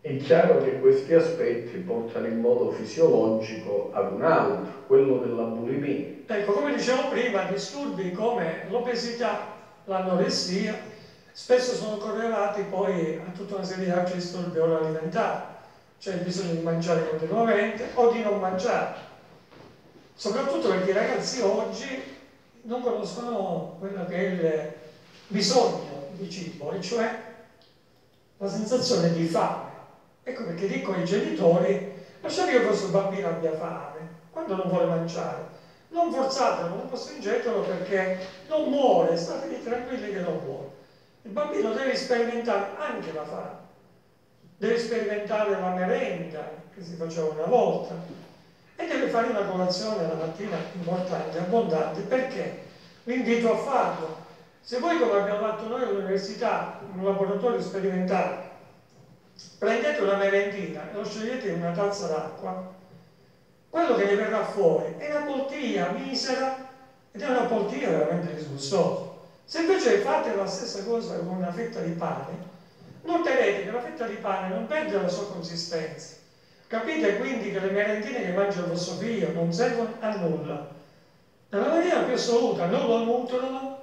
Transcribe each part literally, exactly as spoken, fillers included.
È chiaro che questi aspetti portano in modo fisiologico ad un altro, quello della bulimia. Ecco, come dicevo prima, disturbi come l'obesità, l'anoressia, spesso sono correlati poi a tutta una serie di altri disturbi alimentari, cioè il bisogno di mangiare continuamente o di non mangiare. Soprattutto perché i ragazzi oggi non conoscono quello che è il bisogno di cibo, e cioè la sensazione di fame. Ecco perché dico ai genitori: lasciate che il vostro bambino abbia fame, quando non vuole mangiare, non forzatelo, non costringetelo, perché non muore, state tranquilli che non muore. Il bambino deve sperimentare anche la fame, deve sperimentare la merenda che si faceva una volta, e deve fare una colazione la mattina importante, abbondante. Perché? Vi invito a farlo. Se voi, come abbiamo fatto noi all'università, in un laboratorio sperimentale, prendete una merendina e lo sciogliete in una tazza d'acqua, quello che ne verrà fuori è una poltiglia misera, ed è una poltiglia veramente disgustosa. Se invece fate la stessa cosa con una fetta di pane, noterete che la fetta di pane non perde la sua consistenza. Capite quindi che le merendine che mangia il vostro figlio non servono a nulla. Nella maniera più assoluta non lo nutrono,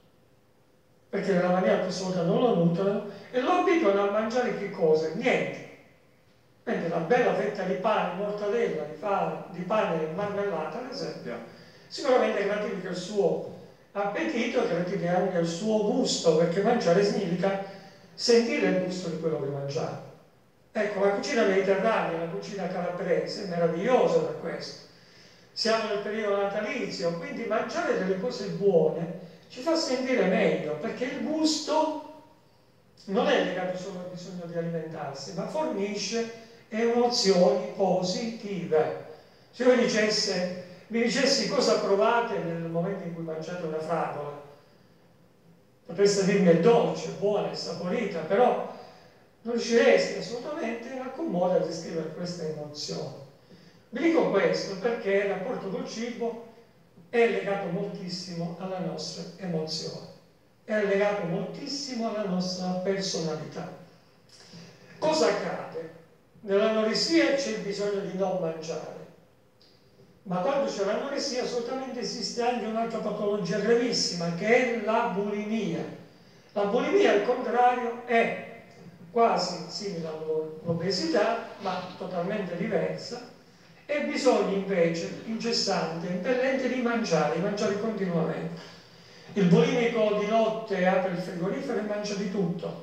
perché nella maniera più assoluta non lo nutrono, e lo abituano a mangiare che cosa? Niente. Mentre una bella fetta di pane, mortadella, di, fame, di pane marmellata, ad esempio, sicuramente gratifica il suo appetito e gratifica anche il suo gusto, perché mangiare significa sentire il gusto di quello che mangiate. Ecco, la cucina mediterranea, la cucina calabrese è meravigliosa per questo. Siamo nel periodo natalizio, quindi mangiare delle cose buone ci fa sentire meglio, perché il gusto non è legato solo al bisogno di alimentarsi, ma fornisce emozioni positive. Se io dicesse, mi dicessi cosa provate nel momento in cui mangiate una fragola, potreste dirmi è dolce, buona, è saporita, però non riusciresti assolutamente a commuovere a descrivere queste emozioni. Vi dico questo perché il rapporto col cibo è legato moltissimo alla nostra emozione, è legato moltissimo alla nostra personalità. Cosa accade? Nell'anoressia c'è il bisogno di non mangiare, ma quando c'è l'anoressia assolutamente esiste anche un'altra patologia gravissima, che è la bulimia. La bulimia, al contrario, è quasi simile all'obesità, ma totalmente diversa, e bisogno invece incessante, impellente di mangiare, di mangiare continuamente. Il bulimico di notte apre il frigorifero e mangia di tutto,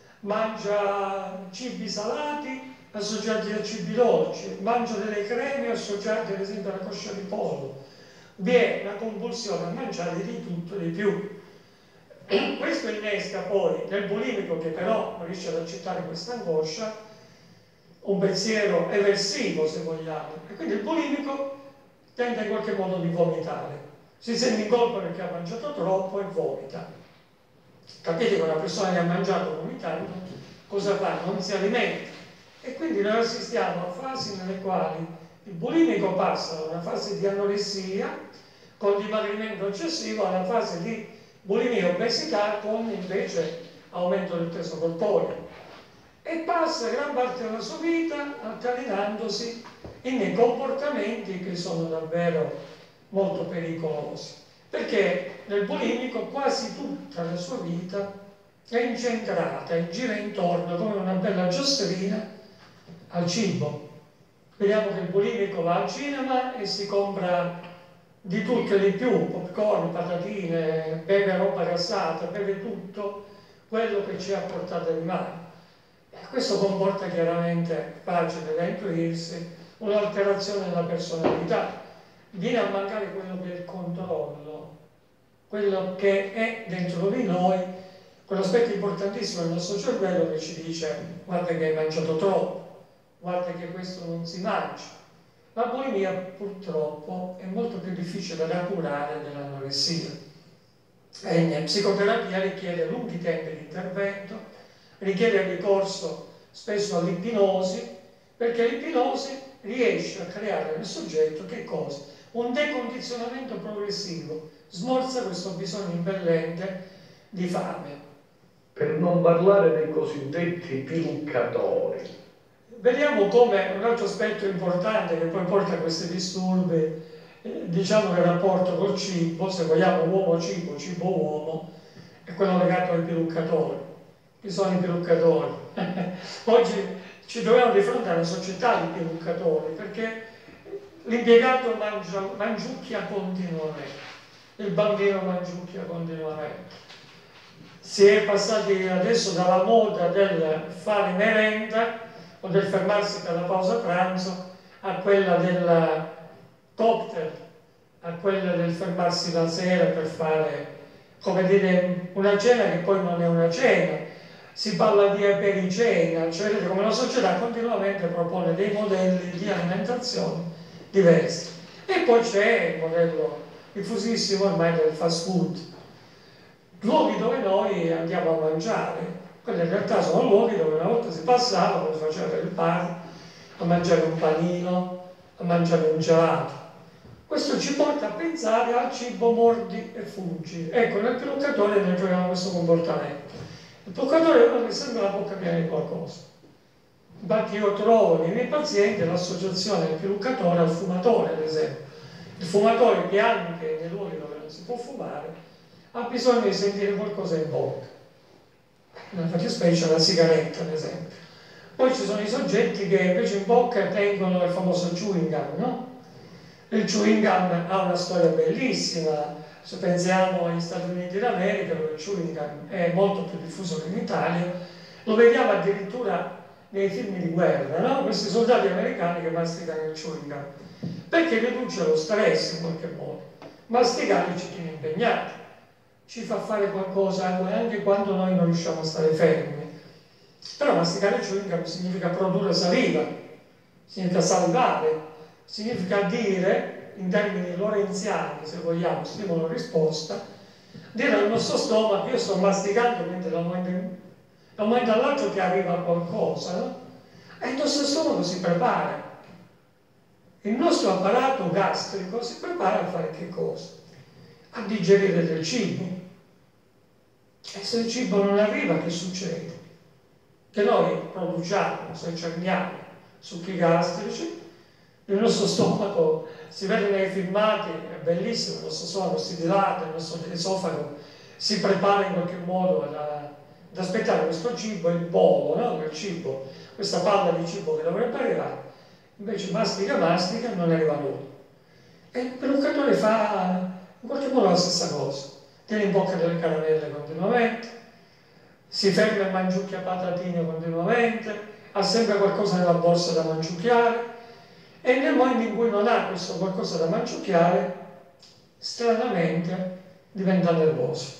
mangia cibi salati associati a cibi dolci, mangia delle creme associate ad esempio alla coscia di pollo. Vi è una compulsione a mangiare di tutto e di più. Questo innesca poi nel bulimico, che però non riesce ad accettare questa angoscia, un pensiero eversivo, se vogliamo, e quindi il bulimico tenta in qualche modo di vomitare, si sente in colpa perché ha mangiato troppo e vomita. Capite che una persona che ha mangiato vomitando cosa fa? Non si alimenta, e quindi noi assistiamo a fasi nelle quali il bulimico passa da una fase di anoressia con dimagrimento eccessivo a una fase di bulimia e obesità con invece aumento del peso corporeo, e passa gran parte della sua vita altalenandosi in comportamenti che sono davvero molto pericolosi, perché nel bulimico quasi tutta la sua vita è incentrata e gira intorno come una bella giostrina al cibo. Vediamo che il bulimico va al cinema e si compra di tutto e di più, popcorn, patatine, beve roba gassata, beve tutto quello che ci ha portato in mano. Questo comporta chiaramente, facile da intuirsi, un'alterazione della personalità. Viene a mancare quello che è il controllo, quello che è dentro di noi, quell'aspetto importantissimo del nostro cervello che ci dice: guarda che hai mangiato troppo, guarda che questo non si mangia. La bulimia purtroppo è molto più difficile da curare dell'anoressia, e in psicoterapia richiede lunghi tempi di intervento, richiede il ricorso spesso all'ipnosi, perché l'ipnosi riesce a creare nel soggetto che cosa? Un decondizionamento progressivo, smorza questo bisogno impellente di fame. Per non parlare dei cosiddetti piluccatori. vediamo come un altro aspetto importante che poi porta a questi disturbi, eh, diciamo che il rapporto col cibo, se vogliamo uomo-cibo, cibo-uomo, è quello legato ai piluccatori. Chi sono i piluccatori? Oggi ci troviamo di fronte a una società di piluccatori, perché l'impiegato mangia, mangiucchia continuamente, il bambino mangiucchia continuamente. Si è passati adesso dalla moda del fare merenda o del fermarsi per la pausa pranzo a quella del cocktail, a quella del fermarsi la sera per fare, come dire, una cena che poi non è una cena. Si parla di apericena, cioè vedete come la società continuamente propone dei modelli di alimentazione diversi. E poi c'è il modello diffusissimo ormai del fast food, luoghi dove noi andiamo a mangiare. Quelli in realtà sono luoghi dove una volta si passava, come si faceva per il bar, a mangiare un panino, a mangiare un gelato. Questo ci porta a pensare al cibo mordi e fuggi. Ecco, nel piluccatore noi troviamo questo comportamento. Il piluccatore è uno che sempre la bocca piena di qualcosa. Infatti io trovo nei miei pazienti l'associazione del piluccatore al fumatore, ad esempio. Il fumatore che anche nei luoghi dove non si può fumare ha bisogno di sentire qualcosa in bocca. Nella fattispecie la sigaretta, ad esempio. Poi ci sono i soggetti che invece in bocca tengono il famoso chewing gum, no? Il chewing gum ha una storia bellissima. Se pensiamo agli Stati Uniti d'America, dove il chewing gum è molto più diffuso che in Italia, lo vediamo addirittura nei film di guerra, no? Questi soldati americani che masticano il chewing gum, perché riduce lo stress in qualche modo. Masticare ci tiene impegnati, ci fa fare qualcosa anche quando noi non riusciamo a stare fermi. Però masticare il chewing gum significa produrre saliva, significa salivare, significa dire, in termini lorenziani, se vogliamo, stimolo-risposta, dire al nostro stomaco: io sto masticando mentre da un momento, da un momento all'altro che arriva qualcosa, no? E il nostro stomaco si prepara. Il nostro apparato gastrico si prepara a fare che cosa? A digerire del cibo. E se il cibo non arriva, che succede? Che noi produciamo, se cerniamo succhi gastrici, il nostro stomaco, si vede nei filmati, è bellissimo, il nostro stomaco si dilata, il nostro esofago si prepara in qualche modo ad, ad aspettare questo cibo, il bolo, no? Il cibo, questa palla di cibo che dovrebbe arrivare, invece mastica, mastica, non arriva nulla. E il peluccatore fa in qualche modo la stessa cosa, tiene in bocca delle caramelle continuamente, si ferma e mangiucchia patatine continuamente, ha sempre qualcosa nella borsa da mangiucchiare, e nel momento in cui non ha questo qualcosa da mangiucchiare, stranamente diventa nervoso.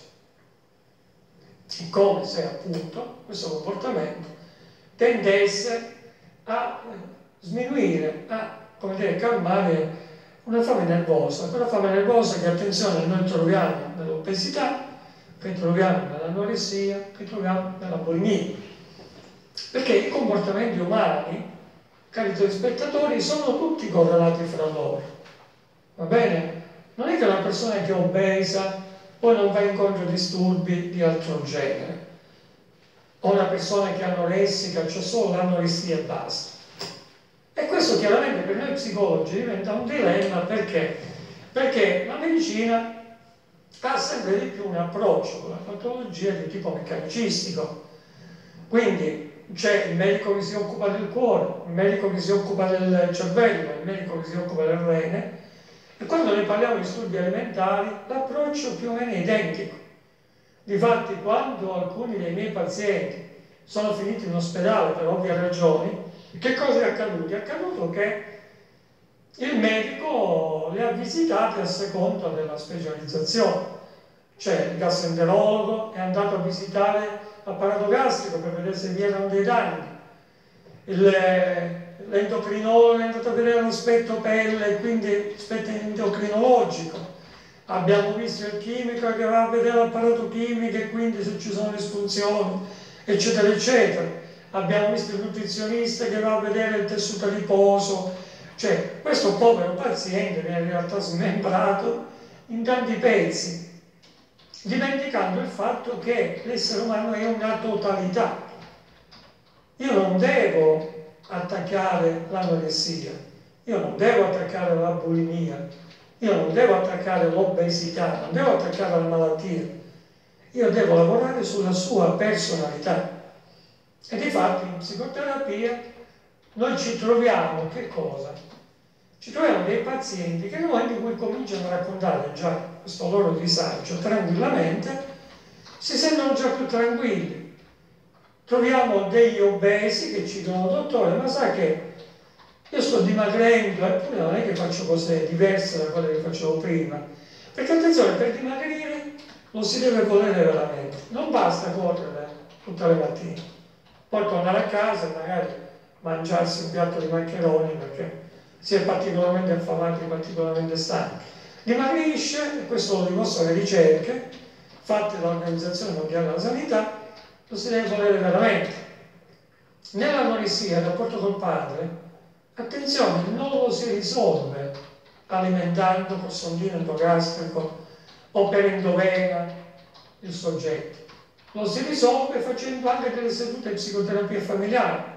È come se appunto questo comportamento tendesse a sminuire, a, come dire, calmare una fame nervosa. Quella fame nervosa che, attenzione, noi troviamo nell'obesità, che troviamo nell'anoressia, che troviamo nella bulimia. Perché i comportamenti umani, cari telespettatori, sono tutti correlati fra loro, va bene? Non è che una persona che è obesa poi non va incontro a disturbi di altro genere, o una persona che è anoressica, c'è solo l'anoressia e basta. E questo chiaramente per noi psicologi diventa un dilemma, perché? Perché la medicina ha sempre di più un approccio con la patologia di tipo meccanicistico, quindi c'è il medico che si occupa del cuore, il medico che si occupa del cervello, il medico che si occupa del rene, e quando noi parliamo di disturbi alimentari l'approccio più o meno è identico. Difatti, quando alcuni dei miei pazienti sono finiti in ospedale per ovvie ragioni, che cosa è accaduto? È accaduto che il medico li ha visitati a seconda della specializzazione, cioè il gastroenterologo è andato a visitare l'apparato gastrico per vedere se vi erano dei danni, l'endocrinologo è andato a vedere l'aspetto pelle, quindi l'aspetto endocrinologico, abbiamo visto il chimico che va a vedere l'apparato chimico e quindi se ci sono disfunzioni, eccetera eccetera, abbiamo visto il nutrizionista che va a vedere il tessuto adiposo, cioè questo povero paziente viene in realtà smembrato in tanti pezzi, dimenticando il fatto che l'essere umano è una totalità. Io non devo attaccare attaccare l'anoressia, io non devo attaccare la bulimia, io non devo attaccare l'obesità, non devo attaccare la malattia, io devo lavorare sulla sua personalità. E difatti in psicoterapia noi ci troviamo che cosa? Ci troviamo dei pazienti che nel momento in cui cominciano a raccontare già questo loro disagio tranquillamente, si sentono già più tranquilli. Troviamo degli obesi che ci dicono: dottore, ma sa che io sto dimagrendo, eppure non è che faccio cose diverse da quelle che facevo prima. Perché attenzione, per dimagrire lo si deve volere veramente. Non basta correre tutte le mattine, poi tornare a casa e magari mangiarsi un piatto di maccheroni perché si è particolarmente affamati, particolarmente stanchi. Dimagrisce, e questo lo dimostrano le ricerche fatte dall'Organizzazione Mondiale della Sanità, lo si deve volere veramente. Nell'anoressia, il rapporto col padre, attenzione, non lo si risolve alimentando col sondino endogastrico o per endovena il soggetto. Lo si risolve facendo anche delle sedute di psicoterapia familiare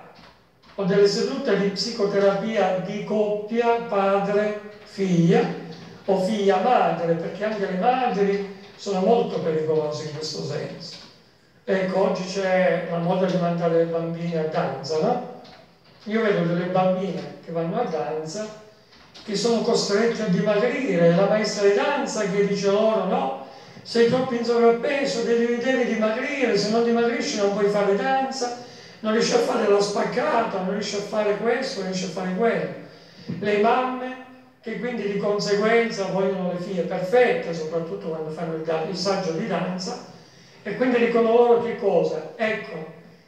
o delle sedute di psicoterapia di coppia padre-figlia o figlia-madre, perché anche le madri sono molto pericolose in questo senso. Ecco, oggi c'è la moda di mandare le bambine a danza, no? Io vedo delle bambine che vanno a danza che sono costrette a dimagrire, la maestra di danza che dice loro: no, sei troppo in sovrappeso, devi, devi dimagrire, se non dimagrisci non puoi fare danza, non riesci a fare la spaccata, non riesci a fare questo, non riesci a fare quello. Le mamme che quindi di conseguenza vogliono le figlie perfette, soprattutto quando fanno il, il saggio di danza, e quindi dicono loro che cosa? Ecco,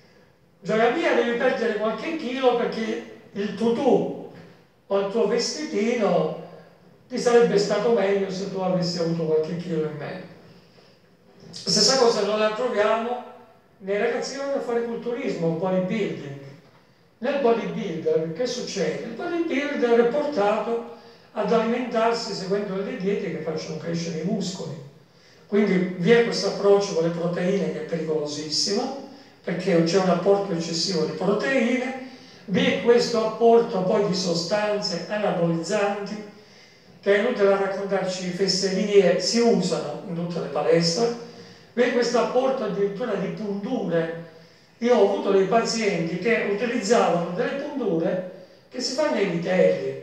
gioia mia, devi perdere qualche chilo perché il tutù o il tuo vestitino ti sarebbe stato meglio se tu avessi avuto qualche chilo in meno. Stessa cosa noi la troviamo nei ragazzi che vanno a fare culturismo, bodybuilding. Nel bodybuilder che succede? Il bodybuilder è portato ad alimentarsi seguendo delle diete che facciano crescere i muscoli. Quindi vi è questo approccio con le proteine che è pericolosissimo, perché c'è un apporto eccessivo di proteine, vi è questo apporto poi di sostanze anabolizzanti, che è inutile raccontarci fesserie, si usano in tutte le palestre, vi è questo apporto addirittura di punture. Io ho avuto dei pazienti che utilizzavano delle punture che si fanno ai vitelli,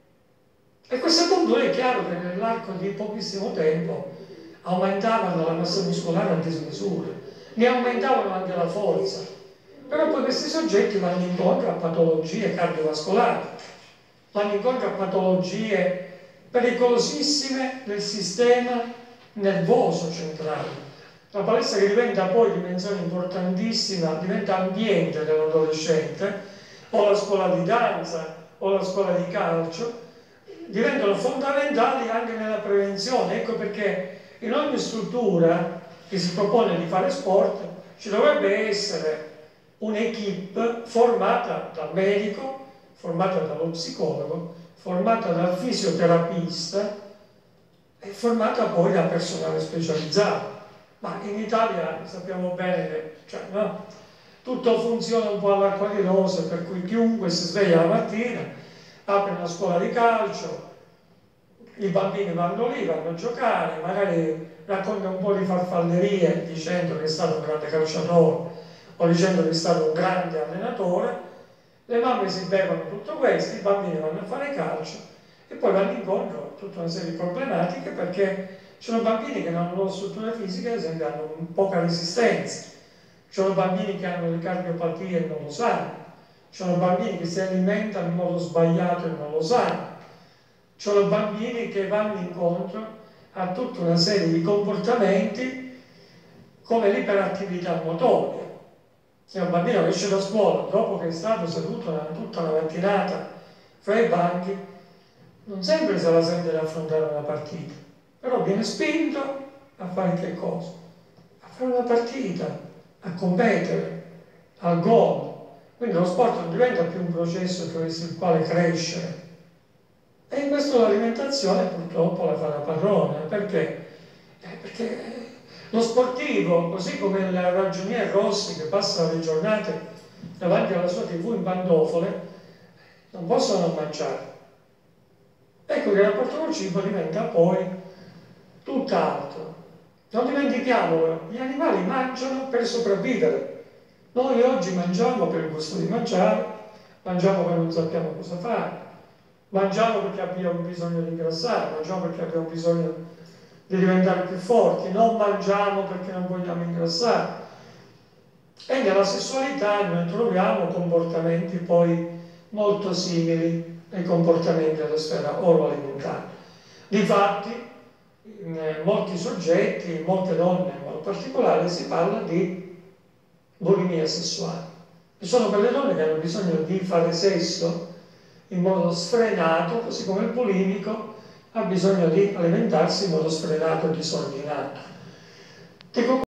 e queste punture è chiaro che nell'arco di pochissimo tempo aumentavano la massa muscolare a dismisura, ne aumentavano anche la forza, però poi questi soggetti vanno incontro a patologie cardiovascolari, vanno incontro a patologie pericolosissime del sistema nervoso centrale. La palestra che diventa poi dimensione importantissima, diventa ambiente dell'adolescente, o la scuola di danza o la scuola di calcio, diventano fondamentali anche nella prevenzione. Ecco perché in ogni struttura che si propone di fare sport ci dovrebbe essere un'equipe formata dal medico, formata dallo psicologo, formata dal fisioterapista e formata poi da personale specializzato. Ma in Italia sappiamo bene che cioè, no? tutto funziona un po' all'acqua di rose, per cui chiunque si sveglia la mattina, apre una scuola di calcio, i bambini vanno lì, vanno a giocare, magari racconta un po' di farfallerie dicendo che è stato un grande calciatore o dicendo che è stato un grande allenatore, le mamme si bevono tutto questo, i bambini vanno a fare calcio e poi vanno incontro a tutta una serie di problematiche, perché ci sono bambini che non hanno la struttura fisica, ad esempio hanno poca resistenza, ci sono bambini che hanno le cardiopatie e non lo sanno, ci sono bambini che si alimentano in modo sbagliato e non lo sanno, ci sono bambini che vanno incontro a tutta una serie di comportamenti come l'iperattività motoria. Se un bambino esce da scuola dopo che è stato seduto tutta la mattinata fra i banchi, non sempre se la sente di affrontare una partita, però viene spinto a fare che cosa? A fare una partita, a competere, al gol. Quindi lo sport non diventa più un processo attraverso il quale crescere. E in questo l'alimentazione purtroppo la fa da padrona. Perché? Eh, perché lo sportivo, così come il ragionier Rossi che passa le giornate davanti alla sua tivù in pantofole, non possono non mangiare. Ecco che il rapporto col cibo diventa poi tutt'altro. Non dimentichiamolo, gli animali mangiano per sopravvivere. Noi oggi mangiamo per il gusto di mangiare, mangiamo perché non sappiamo cosa fare, mangiamo perché abbiamo bisogno di ingrassare, mangiamo perché abbiamo bisogno di diventare più forti, non mangiamo perché non vogliamo ingrassare. E nella sessualità noi troviamo comportamenti poi molto simili ai comportamenti della sfera oroalimentare. Difatti, in molti soggetti, in molte donne in modo particolare, si parla di bulimia sessuale. Ci sono quelle donne che hanno bisogno di fare sesso in modo sfrenato, così come il bulimico ha bisogno di alimentarsi in modo sfrenato e disordinato. Dico